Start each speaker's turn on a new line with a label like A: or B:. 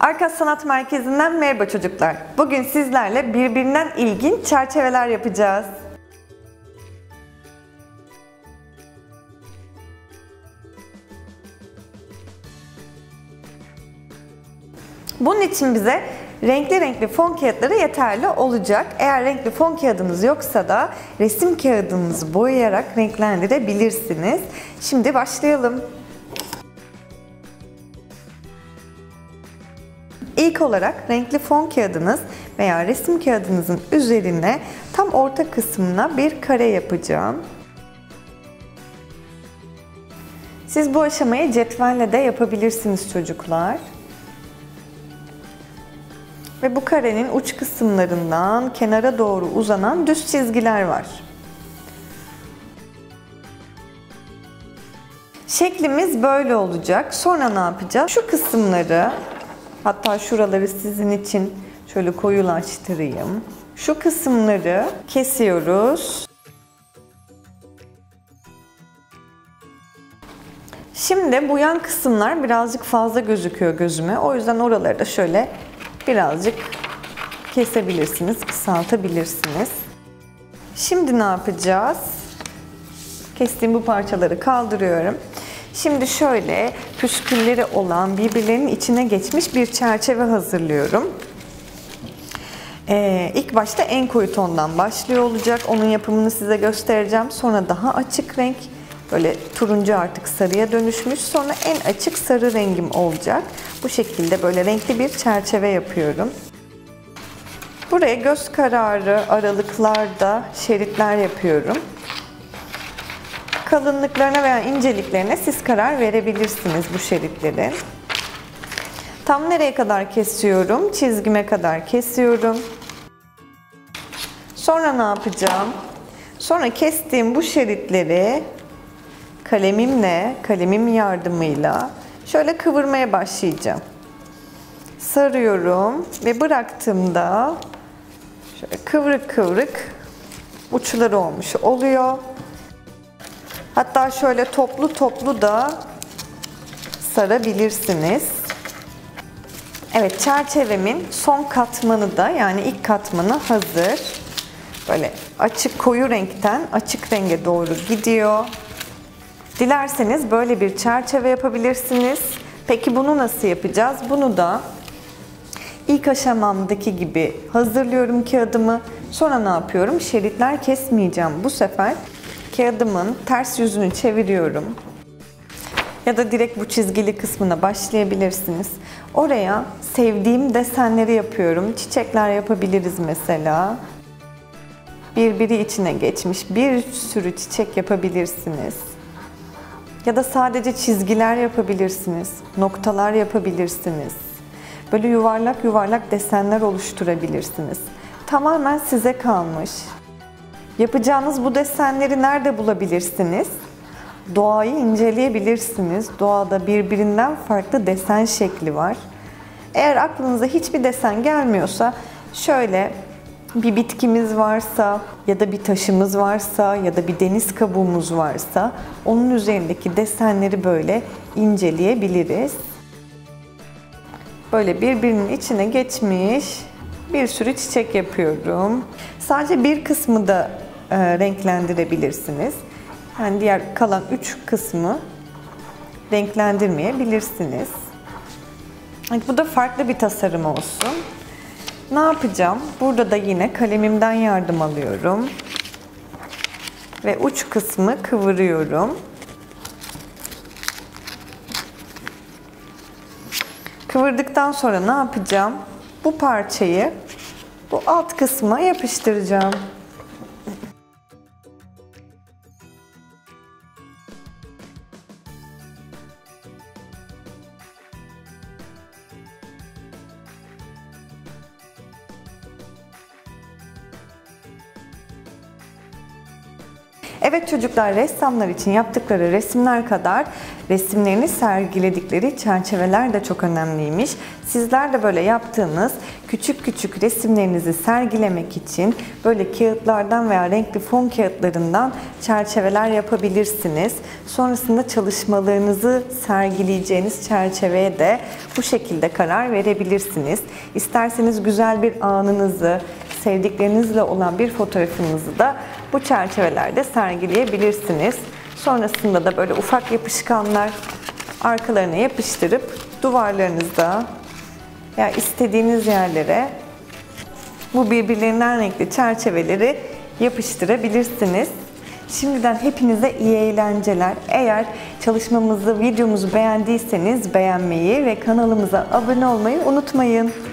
A: Arka Sanat Merkezi'nden merhaba çocuklar. Bugün sizlerle birbirinden ilginç çerçeveler yapacağız. Bunun için bize renkli fon kağıtları yeterli olacak. Eğer renkli fon kağıdınız yoksa da resim kağıdınızı boyayarak renklendirebilirsiniz. Şimdi başlayalım. İlk olarak renkli fon kağıdınız veya resim kağıdınızın üzerine tam orta kısmına bir kare yapacağım. Siz bu aşamayı cetvelle de yapabilirsiniz çocuklar. Ve bu karenin uç kısımlarından kenara doğru uzanan düz çizgiler var. Şeklimiz böyle olacak. Sonra ne yapacağız? Şu kısımları, hatta şuraları sizin için şöyle koyulaştırayım. Şu kısımları kesiyoruz. Şimdi bu yan kısımlar birazcık fazla gözüküyor gözüme. O yüzden oraları da şöyle birazcık kesebilirsiniz, kısaltabilirsiniz. Şimdi ne yapacağız? Kestiğim bu parçaları kaldırıyorum. Şimdi şöyle püskülleri olan, birbirlerinin içine geçmiş bir çerçeve hazırlıyorum. İlk başta en koyu tondan başlıyor olacak. Onun yapımını size göstereceğim. Sonra daha açık renk, böyle turuncu artık sarıya dönüşmüş. Sonra en açık sarı rengim olacak. Bu şekilde böyle renkli bir çerçeve yapıyorum. Buraya göz kararı aralıklarda şeritler yapıyorum. Kalınlıklarına veya inceliklerine siz karar verebilirsiniz bu şeritlerin. Tam nereye kadar kesiyorum? Çizgime kadar kesiyorum. Sonra ne yapacağım? Sonra kestiğim bu şeritleri kalemim yardımıyla şöyle kıvırmaya başlayacağım. Sarıyorum ve bıraktığımda şöyle kıvrık kıvrık uçları olmuş oluyor. Hatta şöyle toplu toplu da sarabilirsiniz. Evet, çerçevemin son katmanı da, yani ilk katmanı hazır. Böyle açık koyu renkten açık renge doğru gidiyor. Dilerseniz böyle bir çerçeve yapabilirsiniz. Peki bunu nasıl yapacağız? Bunu da ilk aşamamdaki gibi hazırlıyorum kağıdımı. Sonra ne yapıyorum? Şeritler kesmeyeceğim. Bu sefer kağıdımın ters yüzünü çeviriyorum. Ya da direkt bu çizgili kısmına başlayabilirsiniz. Oraya sevdiğim desenleri yapıyorum. Çiçekler yapabiliriz mesela. Birbiri içine geçmiş bir sürü çiçek yapabilirsiniz. Ya da sadece çizgiler yapabilirsiniz. Noktalar yapabilirsiniz. Böyle yuvarlak yuvarlak desenler oluşturabilirsiniz. Tamamen size kalmış. Yapacağınız bu desenleri nerede bulabilirsiniz? Doğayı inceleyebilirsiniz. Doğada birbirinden farklı desen şekli var. Eğer aklınıza hiçbir desen gelmiyorsa şöyle bir bitkimiz varsa ya da bir taşımız varsa ya da bir deniz kabuğumuz varsa onun üzerindeki desenleri böyle inceleyebiliriz. Böyle birbirinin içine geçmiş bir sürü çiçek yapıyorum. Sadece bir kısmı da renklendirebilirsiniz. Yani diğer kalan 3 kısmı renklendirmeyebilirsiniz. Bu da farklı bir tasarım olsun. Ne yapacağım? Burada da yine kalemimden yardım alıyorum. Ve uç kısmı kıvırıyorum. Kıvırdıktan sonra ne yapacağım? Bu parçayı bu alt kısma yapıştıracağım. Evet çocuklar, ressamlar için yaptıkları resimler kadar resimlerini sergiledikleri çerçeveler de çok önemliymiş. Sizler de böyle yaptığınız küçük küçük resimlerinizi sergilemek için böyle kağıtlardan veya renkli fon kağıtlarından çerçeveler yapabilirsiniz. Sonrasında çalışmalarınızı sergileyeceğiniz çerçeveye de bu şekilde karar verebilirsiniz. İsterseniz güzel bir anınızı, sevdiklerinizle olan bir fotoğrafınızı da bu çerçevelerde sergileyebilirsiniz. Sonrasında da böyle ufak yapışkanlar arkalarına yapıştırıp duvarlarınızda ya istediğiniz yerlere bu birbirlerinden renkli çerçeveleri yapıştırabilirsiniz. Şimdiden hepinize iyi eğlenceler. Eğer çalışmamızı, videomuzu beğendiyseniz beğenmeyi ve kanalımıza abone olmayı unutmayın.